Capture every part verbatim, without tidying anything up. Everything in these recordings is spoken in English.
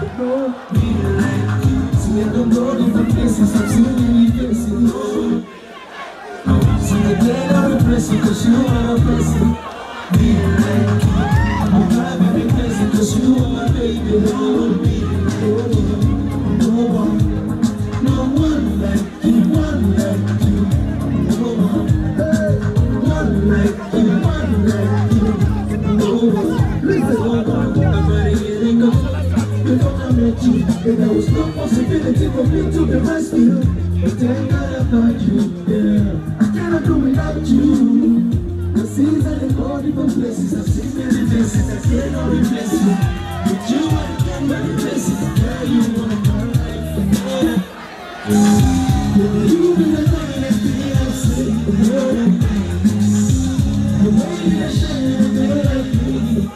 no be like you. See, I don't go different places, I've seen many places. No. See, the day I replace you, cause you are a blessing. Be like you. I'm glad I replace you, cause you are my baby. No, be like you. No one, no one like you, one like you. No one, hey, one like you, one like you. No one, listen, no one. I'm ready to let go. Before I met you, and there was no possibility for me to be rescued. But thank God about you, yeah. I cannot do without you. The seas are the all different places. I've seen many places. I cannot replace you. With you, I can many places. Yeah, you want my life. Yeah, you be the finest thing I've seen. You're like this. The way you shine, you're like me.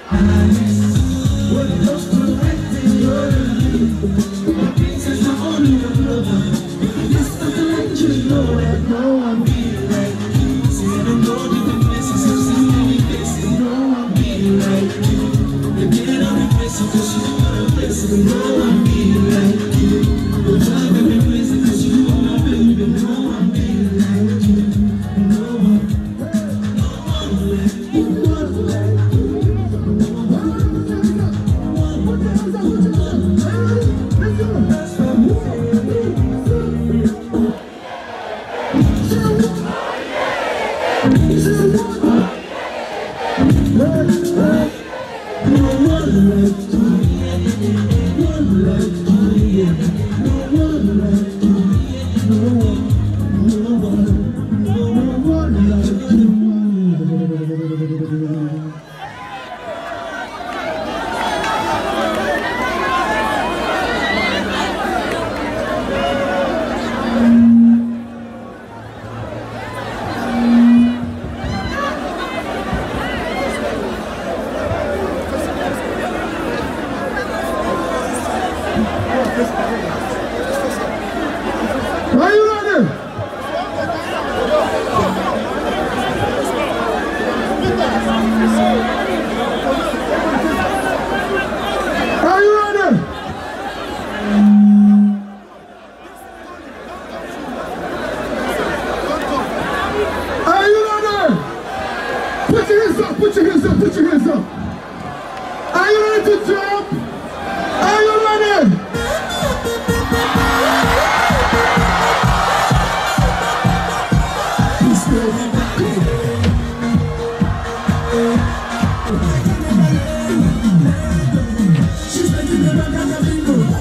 When it comes to acting, you're like me. My princess, not only your lover. Just to let you know that no one be like you. See, I don't go different places, I've seen many places. No one be like you. You get on the places, cause you are a blessing. No one be like you. You drive every place, cause you are my baby. No one be like you. No one, no one like you. One like you. No one, one, one, let's go. That's what I'm saying. Are you ready? Are you ready? Are you ready? Put your hands up, put your hands up, put your hands up. Are you ready to jump? Are you ready? She's making the rock, I'm